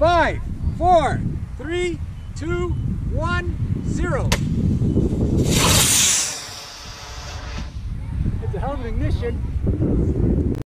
5, 4, 3, 2, 1, 0. It's a hell of an ignition.